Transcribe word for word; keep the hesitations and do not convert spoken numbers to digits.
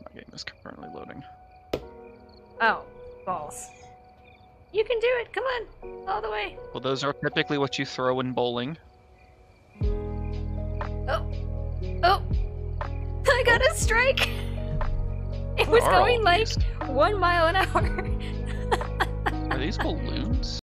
My game is currently loading. Oh, balls. You can do it. Come on, all the way. Well, those are typically what you throw in bowling. Oh, oh! I got a strike. It What was are all going like these? one mile an hour. Are these balloons?